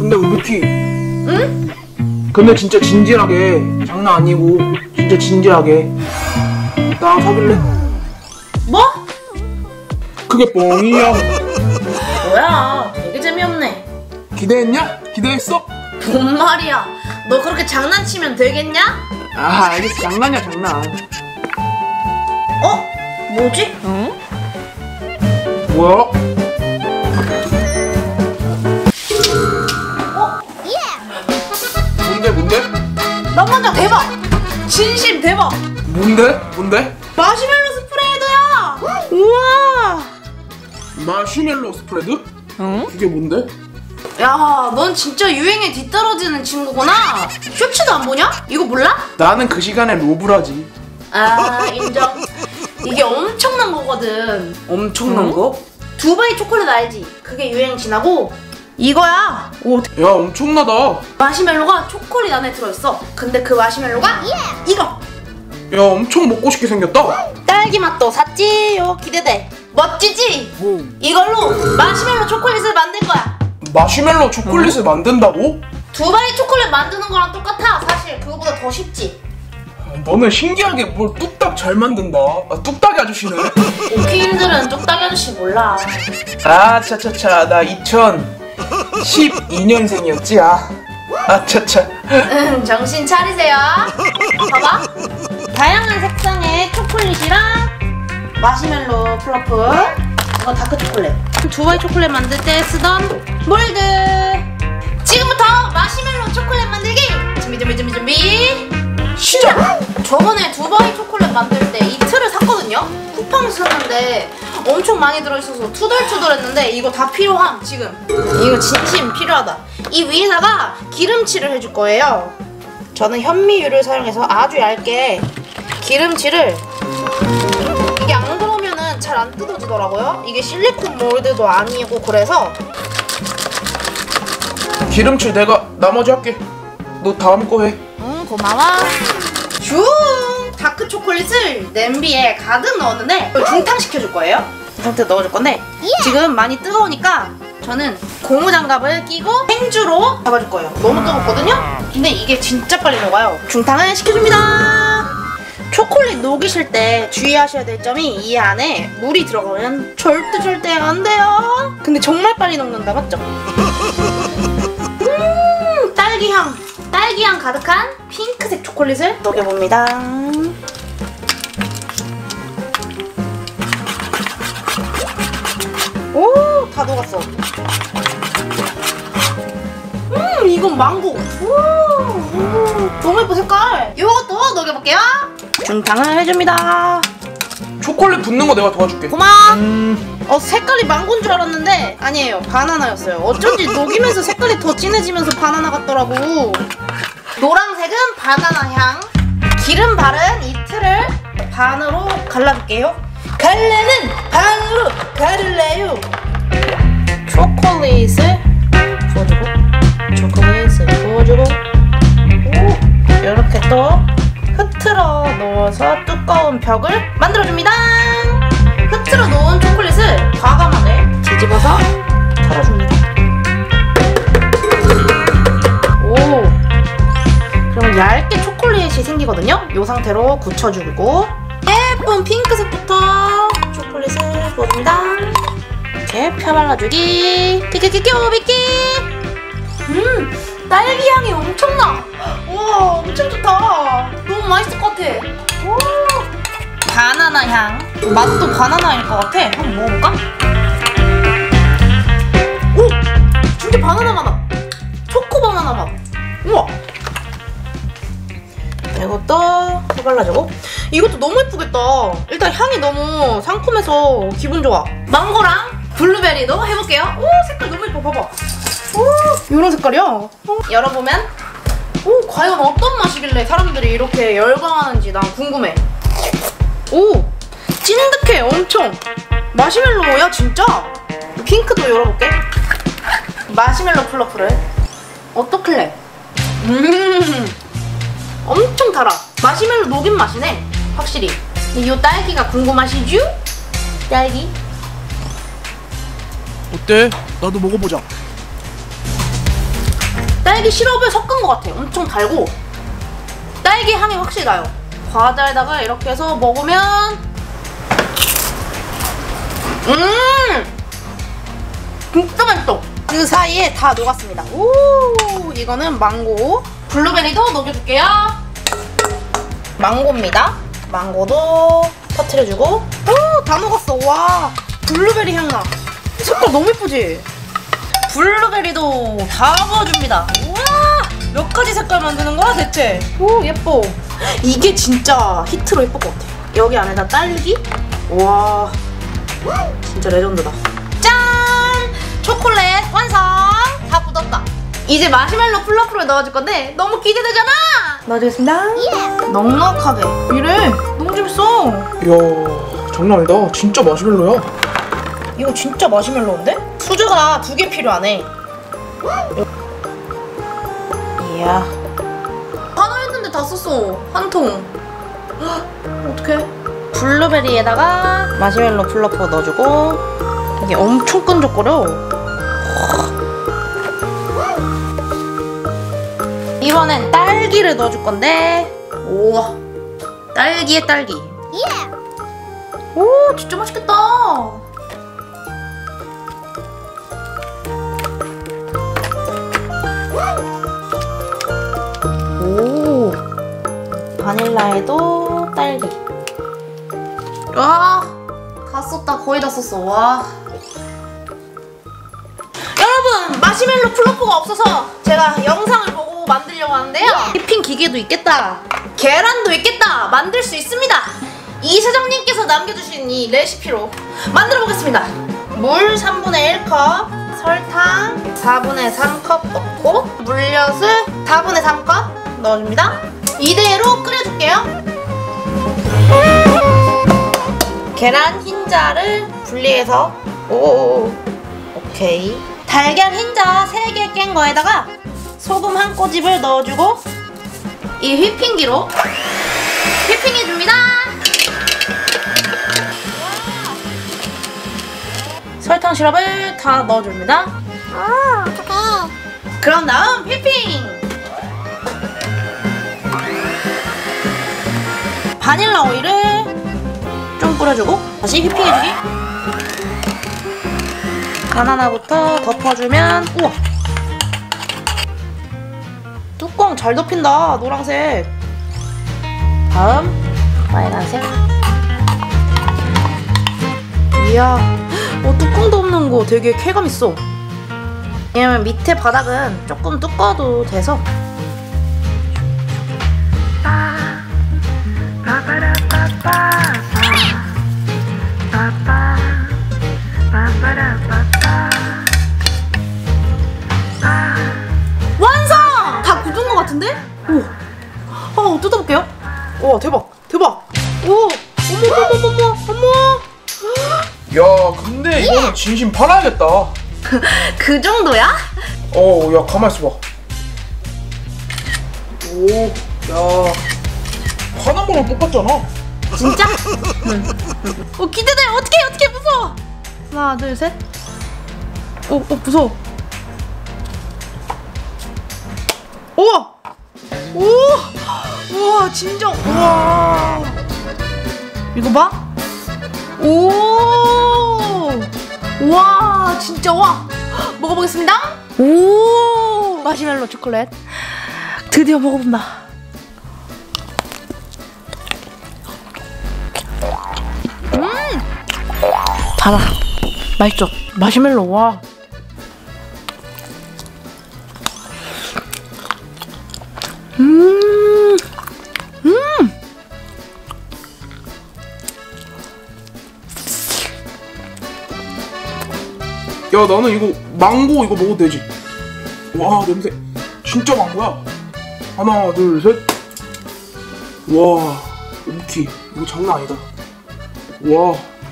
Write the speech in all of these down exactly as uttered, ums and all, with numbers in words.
근데 우비키. 응? 근데 진짜 진지하게, 장난 아니고 진짜 진지하게 나랑 사귈래? 뭐? 그게 뻥이야. 뭐야, 되게 재미없네. 기대했냐? 기대했어? 뭔 말이야, 너 그렇게 장난치면 되겠냐? 아 알겠어, 장난이야 장난. 어? 뭐지? 응? 뭐야? 어? 뭔데 뭔데? 남반장 대박! 진심 대박! 뭔데? 뭔데? 마시멜로 스프레드야! 우와! 마시멜로 스프레드? 응? 그게 뭔데? 야, 넌 진짜 유행에 뒤떨어지는 친구구나. 쇼츠도 안 보냐? 이거 몰라? 나는 그 시간에 로브라지. 아, 인정. 이게 엄청난 거거든. 엄청난 응? 거? 두바이 초콜릿 알지? 그게 유행 지나고 이거야. 오, 야 엄청나다. 마시멜로가 초콜릿 안에 들어있어. 근데 그 마시멜로가 이거. 야 엄청 먹고 싶게 생겼다. 딸기 맛도 샀지요. 기대돼. 멋지지? 뭐? 이걸로 마시멜로 초콜릿을 만들 거야. 마시멜로 초콜릿을 만든다고? 두바이 초콜릿 만드는 거랑 똑같아. 사실 그거보다 더 쉽지. 너는 신기하게 뭘 뚝딱 잘 만든다. 아, 뚝딱이 아저씨네. 오키님들은 뚝딱이 아저씨 몰라. 아 차차차 나 이천십이 년생이었지. 아 아차차. 응, 정신 차리세요. 봐봐. 다양한 색상의 초콜릿이랑 마시멜로 플러프, 이건 다크 초콜릿. 두바이 초콜릿 만들 때 쓰던 몰드. 지금부터 마시멜로 초콜릿 만들기. 준비 준비 준비 준비 시작! 저번에 두바이 초콜릿 만들 때 이 틀을 샀거든요? 쿠팡에서 샀는데 엄청 많이 들어있어서 투덜투덜했는데 이거 다 필요함. 지금 이거 진심 필요하다. 이 위에다가 기름칠을 해줄 거예요. 저는 현미유를 사용해서 아주 얇게 기름칠을. 이게 안 그러면은 잘 안 뜯어지더라고요. 이게 실리콘 몰드도 아니고. 그래서 기름칠 내가 나머지 할게. 너 다음 거 해. 응, 고마워. 슝! 다크 초콜릿을 냄비에 가득 넣었는데 중탕 시켜줄 거예요. 이 상태로 넣어줄 건데 지금 많이 뜨거우니까 저는 고무장갑을 끼고 행주로 잡아줄 거예요. 너무 뜨겁거든요? 근데 이게 진짜 빨리 녹아요. 중탕을 시켜줍니다. 초콜릿 녹이실 때 주의하셔야 될 점이 이 안에 물이 들어가면 절대 절대 안 돼요. 근데 정말 빨리 녹는다, 맞죠? 음, 딸기향. 딸기향 가득한 핑크색 초콜릿을 녹여봅니다. 오, 다 녹았어. 음, 이건 망고. 오, 오, 너무 예뻐 색깔. 이것도 녹여볼게요. 중탕을 해줍니다. 초콜릿 붓는 거 내가 도와줄게. 고마워. 음... 어, 색깔이 망고인 줄 알았는데 아니에요, 바나나였어요. 어쩐지 녹이면서 색깔이 더 진해지면서 바나나 같더라고. 노란색은 바나나 향. 기름 바른 이 틀을 반으로 갈라줄게요. 갈래는 반으로 가를래요. 초콜릿을 부어주고, 초콜릿을 부어주고, 오, 이렇게 또 흐트러 놓아서 두꺼운 벽을 만들어줍니다. 흐트러 놓은 초콜릿을 과감하게 뒤집어서 털어줍니다. 오, 그러면 얇게 초콜릿이 생기거든요? 이 상태로 굳혀주고 예쁜 핑크색부터 초콜릿을 부어줍니다. 이렇게 펴발라주기. 끼끼끼끼. 음, 딸기 향이 엄청나. 우와, 엄청 좋다. 너무 맛있을 것 같아. 오, 바나나 향. 맛도 바나나일 것 같아. 한번 먹어볼까? 오, 진짜 바나나 맛. 초코 바나나 맛. 우와. 이것도 해발라주고. 이것도 너무 예쁘겠다. 일단 향이 너무 상큼해서 기분 좋아. 망고랑 블루베리도 해볼게요. 오, 색깔 너무 예뻐. 봐봐. 오, 이런 색깔이야. 오, 열어보면 오, 과연 어떤 맛이길래 사람들이 이렇게 열광하는지 난 궁금해. 오, 찐득해. 엄청 마시멜로야 진짜. 핑크도 열어볼게. 마시멜로 플러프를 어떻길래? 음, 엄청 달아. 마시멜로 녹인 맛이네 확실히. 이 딸기가 궁금하시죠? 딸기. 어때? 나도 먹어보자. 딸기 시럽을 섞은 것 같아요. 엄청 달고 딸기 향이 확실히 나요. 과자에다가 이렇게 해서 먹으면 음 진짜 맛있어. 그 사이에 다 녹았습니다. 오, 이거는 망고. 블루베리도 녹여줄게요. 망고입니다. 망고도 터트려주고. 오, 다 녹았어. 와, 블루베리 향나. 색깔 너무 예쁘지? 블루베리도 다 넣어줍니다. 우와, 몇 가지 색깔 만드는 거야 대체? 오, 예뻐. 이게 진짜 히트로 예쁠 것 같아. 여기 안에다 딸기. 와, 진짜 레전드다. 짠! 초콜릿 완성! 다 굳었다. 이제 마시멜로 플러프를 넣어줄 건데 너무 기대되잖아? 넣어주겠습니다. 예. 넉넉하게. 이래. 너무 재밌어. 이야, 장난 아니다. 진짜 마시멜로야. 이거 진짜 마시멜로인데? 수저가 두 개 필요하네. 이야. 하나 했는데 다 썼어. 한 통. 어떡해. 블루베리에다가 마시멜로 플러프 넣어주고. 이게 엄청 끈적거려. 이번엔 딸기를 넣어줄 건데. 우와, 딸기에 딸기. 오, 진짜 맛있겠다. 오, 바닐라에도 딸기. 와, 다 썼다. 거의 다 썼어. 와. 여러분, 마시멜로 플러프가 없어서 제가 영상을 보고 만들려고 하는데요. 휘핑 기계도 있겠다. 계란도 있겠다. 만들 수 있습니다. 이 사장님께서 남겨주신 이 레시피로 만들어 보겠습니다. 물 삼분의 일 컵, 설탕 사분의 삼 컵 넣고 물엿을 사분의 삼 컵 넣어줍니다. 이대로 끓여줄게요. 계란 흰자를 분리해서 오, 오케이. 달걀 흰자 세 개 깬 거에다가 소금 한 꼬집을 넣어주고 이 휘핑기로 휘핑해줍니다. 설탕 시럽을 다 넣어줍니다. 오, 어떡해. 그런 다음 휘핑! 바닐라 오일을 좀 뿌려주고 다시 휘핑해주기. 바나나부터 덮어주면 우와! 뚜껑 잘 덮인다. 노란색. 다음 빨간색. 이야, 어, 뚜껑도 없는 거 되게 쾌감 있어. 왜냐면 밑에 바닥은 조금 두꺼워도 돼서. 완성! 다 굳은 것 같은데? 오, 어, 뜯어볼게요. 와, 대박, 대박. 오, 어머, 어머, 어머, 어머. 야, 근데 이거는 진심 팔아야겠다. 그 정도야? 어, 야, 가만 있어봐. 오, 야, 화난 거랑 똑같잖아. 진짜? 응. 어, 기대돼. 어떡해, 어떡해, 무서워. 하나, 둘, 셋. 어, 어, 무서워. 우와! 오! 우와, 진정. 우와. 이거 봐. 오! 와, 진짜 와. 먹어보겠습니다. 오! 마시멜로 초콜릿. 드디어 먹어본다. 음! 달아. 맛있죠? 마시멜로, 와. 음! 음! 야, 나는 이거 망고 이거 먹어도 되지? 와, 냄새 진짜 망고야. 하나, 둘, 셋. 와, 오키 이거 장난 아니다. 와.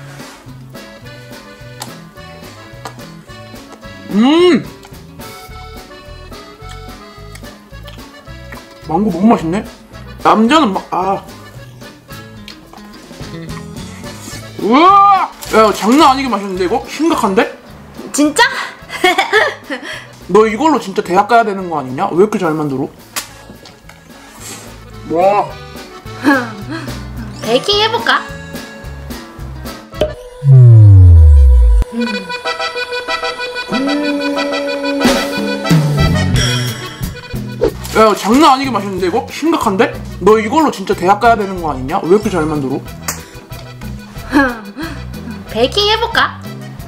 음! 망고 너무 맛있네? 남자는 막, 아. 우와! 야, 장난 아니게 맛있는데, 이거? 심각한데? 진짜? 너 이걸로 진짜 대학 가야 되는 거 아니냐? 왜 이렇게 잘 만들어? 와. 베이킹 해볼까? 야, 장난 아니게 맛있는데 이거? 심각한데? 너 이걸로 진짜 대학 가야 되는 거 아니냐? 왜 이렇게 잘 만들어? 베이킹 해볼까?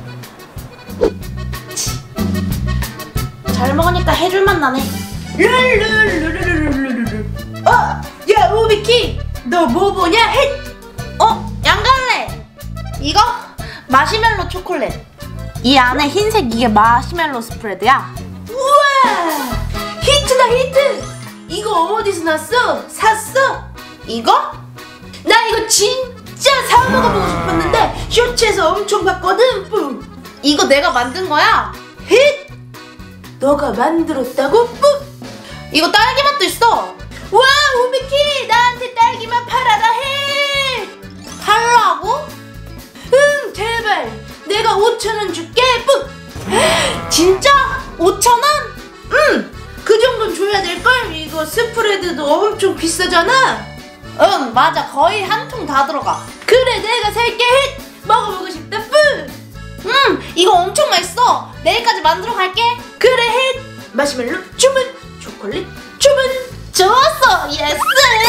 잘 먹으니까 해줄맛 나네. 룰루루루루루루루. 어? 야, 우비키! 너 뭐 보냐? 헷! 어? 양갈래! 이거? 마시멜로 초콜릿. 이 안에 흰색 이게 마시멜로 스프레드야. 우와! 히트다 히트! 이거 어디서 났어? 샀어? 이거? 나 이거 진짜 사 먹어보고 싶었는데 쇼츠에서 엄청 봤거든. 뿌. 이거 내가 만든 거야. 힛! 너가 만들었다고? 뿌. 이거 딸기 맛도 있어. 와, 우미키 나한테 딸기맛 팔아라 해. 팔라고? 응, 제발. 내가 오천 원 줄게. 뿌. 진짜? 오천 원? 응. 그 정도는 줘야 될걸? 이거 스프레드도 엄청 비싸잖아. 응, 맞아. 거의 한 통 다 들어가. 그래, 내가 살게. 헷! 먹어보고 싶다. 뿌! 음, 이거 엄청 맛있어. 내일까지 만들어 갈게. 그래, 헷! 마시멜로 주문, 초콜릿 주문. 좋았어. 예스!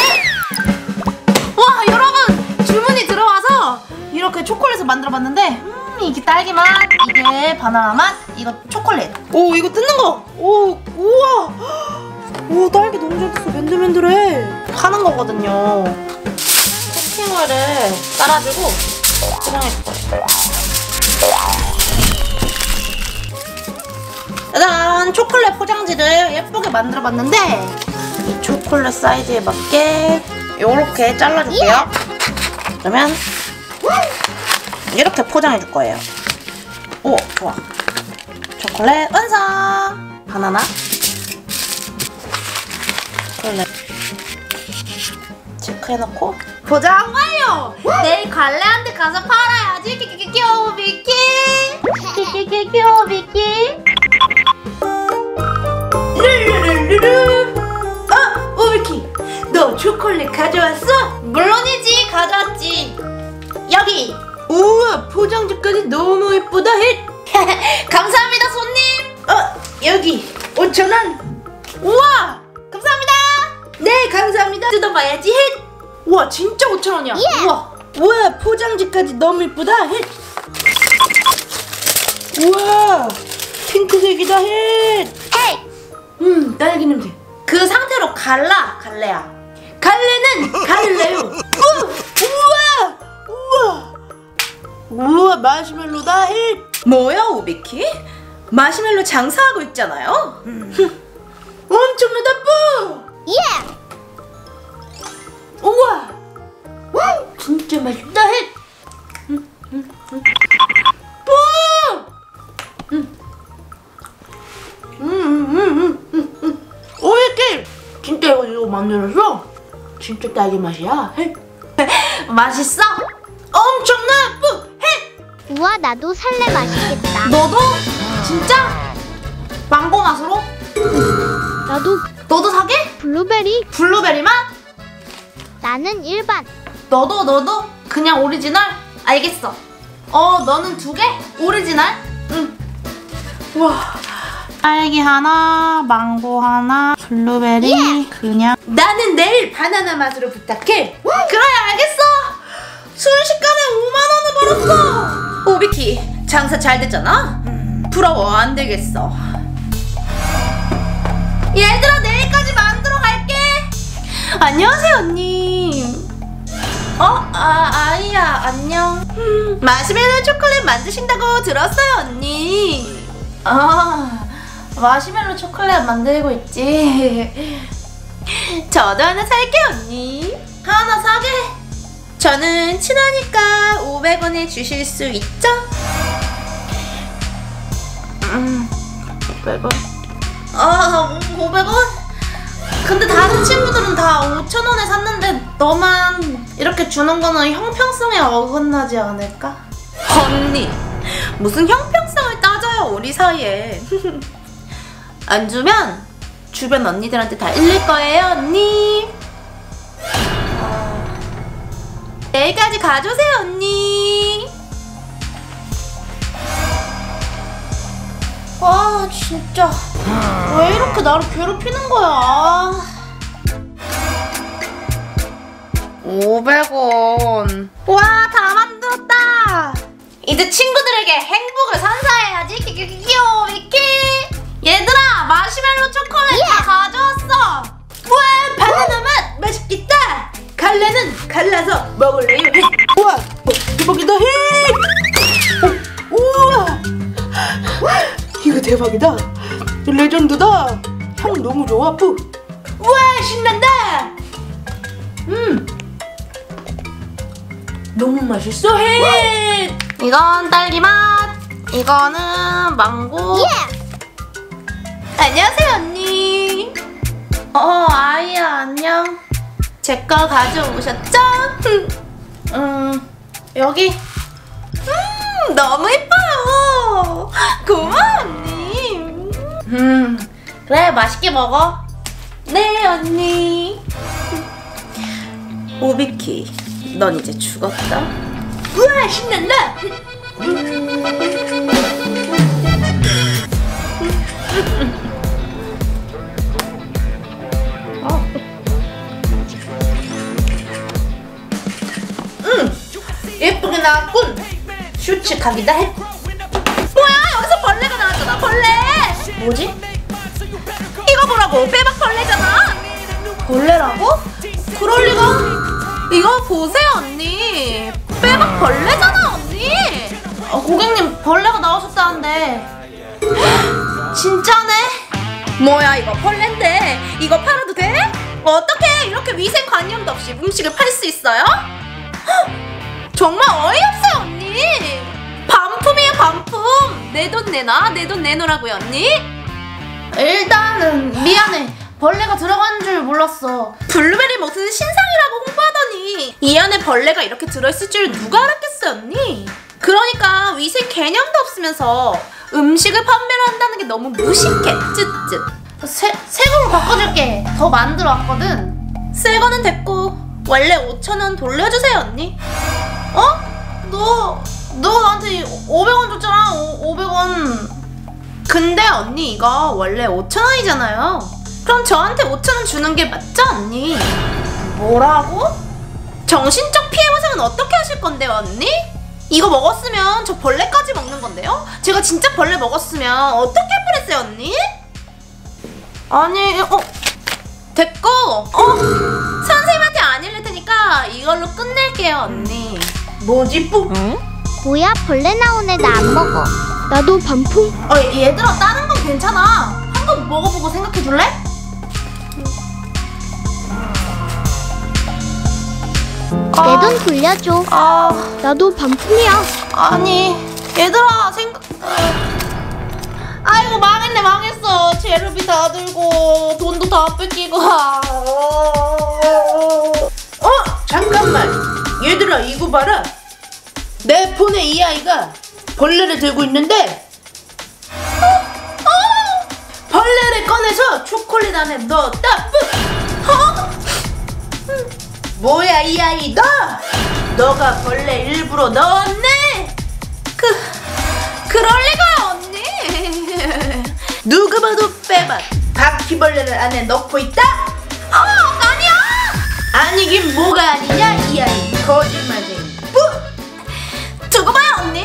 와, 여러분, 주문이 들어와서 이렇게 초콜릿을 만들어 봤는데 음, 이게 딸기 맛, 이게 바나나 맛, 이거 초콜릿. 오, 이거 뜯는 거. 오, 우와. 오, 딸기 너무 잘 됐어. 맨들맨들해. 하는 거거든요. 토핑오일을 깔아주고 포장해줄 거예요. 짜잔! 초콜릿 포장지를 예쁘게 만들어봤는데 이 초콜릿 사이즈에 맞게 이렇게 잘라줄게요. 그러면 이렇게 포장해줄 거예요. 오, 좋아. 초콜릿 완성! 바나나 초콜릿 체크해놓고 포장 완료! 내일 갈래한테 가서 팔아야지. 끼끼끼끼 비키 끼끼끼끼 비키. 르르르르르. 어? 오비키, 너 초콜릿 가져왔어? 물론이지, 가져왔지. 여기. 우와, 포장지까지 너무 예쁘다. 헷. 감사합니다, 손님. 어, 여기 오천 원. 우와, 감사합니다. 네, 감사합니다. 뜯어봐야지. 헷. 우와, 진짜 오천 원이야. 예. 우와, 우와, 포장지까지 너무 예쁘다. 헷. 우와, 핑크색이다. 헷. 헤이. 음, 딸기 냄새. 그 상태로 갈라, 갈래야. 갈래는 갈래요. 우와, 우와, 우와, 마시멜로다. 헷. 뭐야, 오비키? 마시멜로 장사하고 있잖아요. 음. 엄청나다. 뿌. 예. 우와, 와, 진짜 맛있다. 헷. 음, 음, 음. 뿌. 음. 음, 음, 음, 음, 음. 오이키, 진짜 이거, 이거 만들었어? 진짜 딸기 맛이야. 헷. 맛있어? 엄청나. 뿌. 헷. 우와, 나도 살래. 맛있겠다. 너도? 진짜? 망고 맛으로? 나도 너도 사게? 블루베리. 블루베리 맛? 나는 일반. 너도 너도? 그냥 오리지널? 알겠어. 어, 너는 두 개? 오리지널? 응. 우와. 딸기 하나, 망고 하나, 블루베리 예. 그냥. 나는 내일 바나나 맛으로 부탁해. 그래, 알겠어. 순식간에 오만 원을 벌었어. 오비키, 장사 잘 됐잖아? 음, 부러워. 안 되겠어. 얘들아, 내일까지 만들어 갈게. 안녕하세요, 언니. 어? 아, 아이야, 안녕. 음, 마시멜로 초콜릿 만드신다고 들었어요, 언니. 아, 마시멜로 초콜릿 만들고 있지. 저도 하나 살게, 언니. 하나 사게. 저는 친하니까 오백 원에 주실 수 있죠? 음, 오백 원. 아, 오백 원? 근데 다른 친구들은 다 오천 원에 샀는데 너만 이렇게 주는 거는 형평성에 어긋나지 않을까? 언니, 무슨 형평성을 따져요, 우리 사이에. 안 주면 주변 언니들한테 다 일릴 거예요, 언니. 내일까지 가져오세요, 언니. 아, 진짜 왜 이렇게 나를 괴롭히는 거야. 오백 원. 와, 다 만들었다. 이제 친구들에게 행복을 선사해야지. 귀여워, 미키. 얘들아, 마시멜로 초콜릿 다 가져왔어. 와, 바나나 맛 맛있겠다. 갈래는 갈라서 먹을래요. 우와, 대박이다. 오, 우와, 이거 대박이다. 레전드다. 향 너무 좋아. 뿌. 우와, 신난다. 음, 너무 맛있어. 해. 이건 딸기 맛. 이거는 망고. 예. 안녕하세요, 언니. 어, 아이야, 안녕. 제 거 가져오셨죠? 음, 여기. 음, 너무 예뻐요. 고마워, 언니. 음, 그래, 맛있게 먹어. 네, 언니. 오비키, 넌 이제 죽었다. 우와, 신난다. 예쁘게 나왔군. 슈츠하기다 해. 뭐야, 여기서 벌레가 나왔잖아. 벌레. 뭐지? 이거 보라고. 빼박 벌레잖아. 벌레라고? 그럴 리가. 이거 보세요, 언니. 빼박 벌레잖아, 언니. 어, 고객님, 벌레가 나오셨다는데. 진짜네? 뭐야, 이거 벌레인데 이거 팔아도 돼? 어떻게 이렇게 위생관념도 없이 음식을 팔 수 있어요? 정말 어이없어요, 언니. 반품이에요, 반품. 내 돈 내놔, 내 돈 내놓으라고요, 언니. 일단은 미안해. 벌레가 들어간 줄 몰랐어. 블루베리 무슨 신상이라고 홍보하더니 이 안에 벌레가 이렇게 들어있을 줄 누가 알았겠어요, 언니. 그러니까 위생 개념도 없으면서 음식을 판매를 한다는 게 너무 무식해. 쯧쯧. 새, 새 걸로 바꿔줄게. 더 만들어 왔거든. 새 거는 됐고 원래 오천 원 돌려주세요, 언니. 어? 너, 너 나한테 오백 원 줬잖아. 오, 오백 원. 근데 언니 이거 원래 오천 원이잖아요. 그럼 저한테 오천 원 주는 게 맞죠, 언니? 뭐라고? 정신적 피해 보상은 어떻게 하실 건데요, 언니? 이거 먹었으면 저 벌레까지 먹는 건데요? 제가 진짜 벌레 먹었으면 어떻게 할 뻔했어요, 언니? 아니, 어, 됐고, 어, 선생님한테 안 일릴 테니까 이걸로 끝낼게요, 언니. 뭐지, 뿌? 응? 뭐야, 벌레 나온 애 나 안 먹어. 나도 반품. 어, 얘들아, 다른 건 괜찮아. 한 번 먹어보고 생각해 줄래? 내 돈 돌려줘. 아, 나도 반품이야. 아니, 얘들아, 생각. 아이고, 망했네, 망했어. 재료비 다 들고 돈도 다 뺏기고. 어, 잠깐만. 얘들아, 이거 봐라. 내 폰에 이 아이가 벌레를 들고 있는데 어? 어? 벌레를 꺼내서 초콜릿 안에 넣었다. 어? 뭐야, 이 아이, 너? 너가 벌레 일부러 넣었네? 그, 그럴 리가요, 언니. 누가 봐도 빼박 바퀴벌레를 안에 넣고 있다? 어, 아니야. 아니긴 뭐가 아니냐, 이 아이. 거짓말쟁이. 뿌! 두고 봐요, 언니.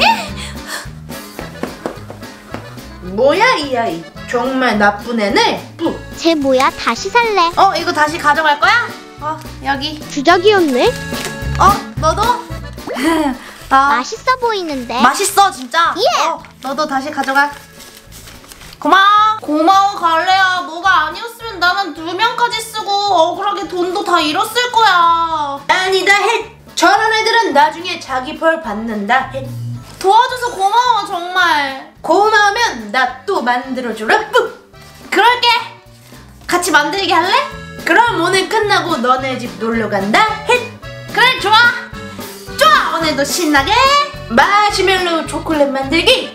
뭐야, 이 아이. 정말 나쁜 애네. 뿌! 쟤 뭐야, 다시 살래. 어, 이거 다시 가져갈 거야? 어, 여기. 주작이었네. 어, 너도? 아, 맛있어 보이는데. 맛있어, 진짜. 예. 어, 너도 다시 가져가. 고마워. 고마워, 갈래야. 너가 아니었으면 나는 두 명까지 쓰고 억울하게 돈도 다 잃었을 거야. 아니다, 헷. 저런 애들은 나중에 자기 벌 받는다, 헷. 도와줘서 고마워, 정말. 고마우면 나 또 만들어주라, 뿌! 그럴게. 같이 만들기 할래? 그럼 오늘 끝나고 너네 집 놀러 간다, 헷. 그래, 좋아. 좋아, 오늘도 신나게 마시멜로 초콜릿 만들기